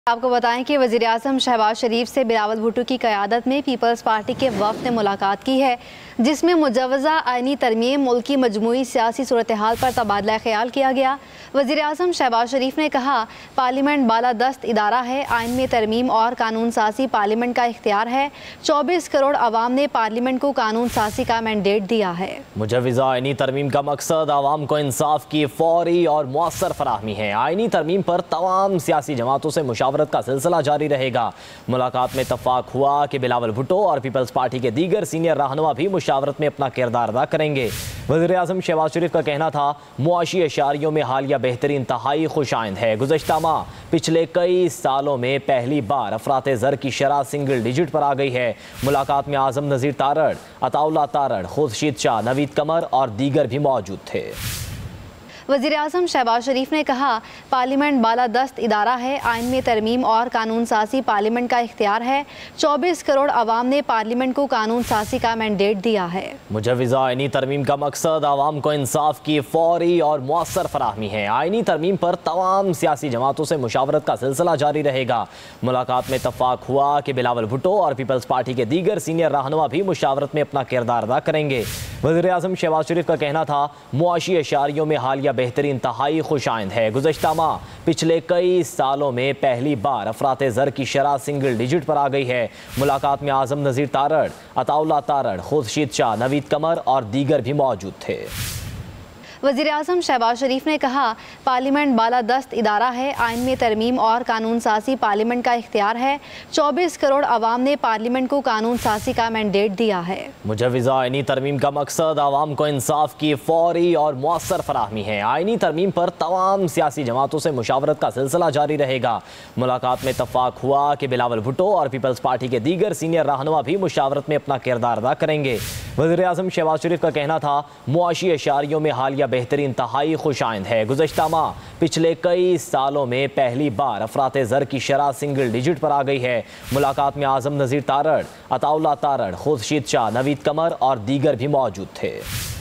आपको बताएं कि वज़ीर-ए-आज़म शहबाज शरीफ से बिलावल भुट्टो की क़यादत में पीपल्स पार्टी के वफ़द ने मुलाकात की है, जिसमें मुजव्वज़ा आईनी तरमीम मुल्क की मजमूई सियासी सूरत हाल पर तबादला ख्याल किया गया। वज़ीर-ए-आज़म शहबाज शरीफ ने कहा, पार्लियामेंट बालादस्त इदारा है, आइन में तरमीम और कानून साज़ी पार्लियामेंट का इख्तियार है। 24 करोड़ आवाम ने पार्लियामेंट को कानून साज़ी का मैंडेट दिया है। मुजव्वज़ा आईनी तरमीम का मकसद आवाम को इंसाफ की फौरी और मौसर फराहमी है। आईनी तरमीम पर तमाम सियासी जमातों से मुशावरत का सिलसिला जारी रहेगा। मुलाकात में इत्तफाक हुआ कि बिलावल भुट्टो और पीपल्स पार्टी के दीगर सीनियर रहनुमा भी मुशावरत में अपना किरदार अदा करेंगे। वज़ीर-ए-आज़म शहबाज शरीफ का कहना था, मुआशी अशारियों में हालिया बेहतरी इंतहाई खुशाइंद है। गुज़श्ता माह पिछले कई सालों में पहली बार अफराते ज़र की शरह सिंगल डिजिट पर आ गई है। मुलाकात में आज़म नज़ीर तारड़, अताउल्लाह तारड़, खुर्शीद शाह, नवीद कमर और दीगर भी मौजूद थे। वज़ीर-ए-आज़म शहबाज शरीफ ने कहा, पार्लियामेंट बालादस्त इदारा है, आइन में तरमीम और कानून साज़ी पार्लियामेंट का इख्तियार है। 24 करोड़ आवाम ने पार्लियामेंट को कानून साज़ी का मैंडेट दिया है। मुजव्वज़ा आईनी तरमीम का मकसद आवाम को इंसाफ की फौरी और मौसर फराहमी है। आईनी तरमीम पर तमाम सियासी जमातों से मुशावरत का सिलसिला जारी रहेगा। मुलाकात में इत्तफाक हुआ कि बिलावल भुट्टो और पीपल्स पार्टी के दीगर सीनियर रहनुमा भी मुशावरत में अपना किरदार अदा करेंगे। वज़ीर-ए-आज़म शहबाज शरीफ का कहना था, मुआशी अशारियों में हालिया बेहतरी इंतहाई खुशाइंद है। गुज़श्ता माह पिछले कई सालों में पहली बार अफराते ज़र की शरह सिंगल डिजिट पर आ गई है। मुलाकात में आज़म नज़ीर तारड़, अताउल्लाह तारड़, खुर्शीद शाह, नवीद कमर और दीगर भी मौजूद थे। वज़ीर-ए-आज़म शहबाज शरीफ ने कहा, पार्लियामेंट बालादस्त इदारा है, आइन में तरमीम और कानून साज़ी पार्लियामेंट का इख्तियार है। 24 करोड़ आवाम ने पार्लियामेंट को कानून साज़ी का मैंडेट दिया है। मुजव्वज़ा आईनी तरमीम का मकसद आवाम को इंसाफ की फौरी और मौसर फराहमी है। आईनी तरमीम पर तमाम सियासी जमातों से मुशावरत का सिलसिला जारी रहेगा। मुलाकात में इत्तफाक हुआ कि बिलावल भुट्टो और पीपल्स पार्टी के दीगर सीनियर रहनुमा भी मुशावरत में अपना किरदार अदा करेंगे। वज़ीर-ए-आज़म शहबाज शरीफ का कहना था, मुआशी अशारियों में हालिया बेहतरी इंतहाई खुशाइंद है। गुज़श्ता माह पिछले कई सालों में पहली बार अफराते ज़र की शरह सिंगल डिजिट पर आ गई है। मुलाकात में आज़म नज़ीर तारड़, अताउल्लाह तारड़, खुर्शीद शाह, नवीद कमर और दीगर भी मौजूद थे।